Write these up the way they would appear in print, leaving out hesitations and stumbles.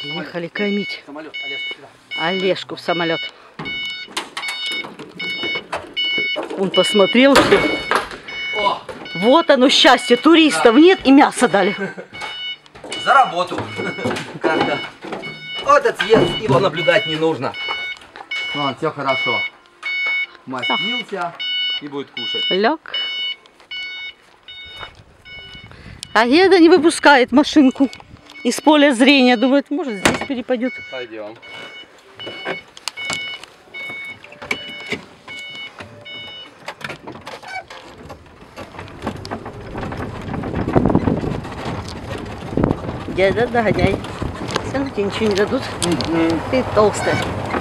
Ехали кормить Самолет, Олежку сюда. Олежку в самолет. Он посмотрел, что О, вот оно счастье, туристов нет и мясо дали. за работу. Как-то. Вот отъезд, его наблюдать не нужно. Ладно, все хорошо. Мастился и будет кушать. Лег. А Геда не выпускает машинку из поля зрения. Думает, может здесь перепадет. Пойдем. Дядя, догоняй. Все равно тебе ничего не дадут. Ты толстая.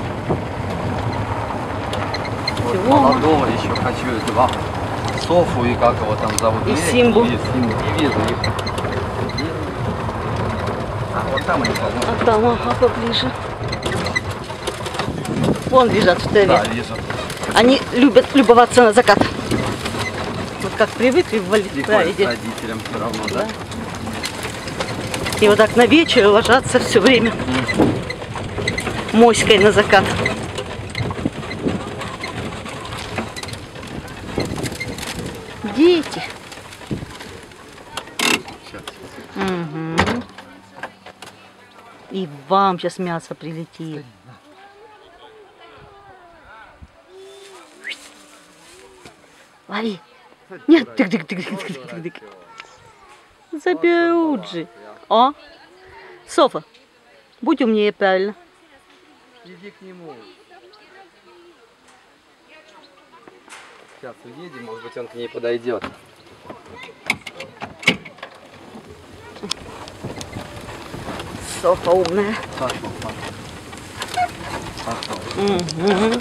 Вот молодого еще хочу этого Софу и как его там зовут. И Симбу. И вижу их. А вот там они, по-моему. А там, ага, поближе. Вон лежат в траве. Да, вижу. Они любят любоваться на закат. Вот как привыкли в Приходит Вальдраиде. родителям все равно, да? И вот так на вечер ложатся все время моськой на закат. Дети. Угу. И вам сейчас мясо прилетит. Лови. Нет, тык-тык-тык-тык-тык-тык. Заберут же. О, Софа, будь умнее, правильно. Иди к нему. Сейчас уедем, может быть он к ней подойдет. Софа умная. Пошел. Угу.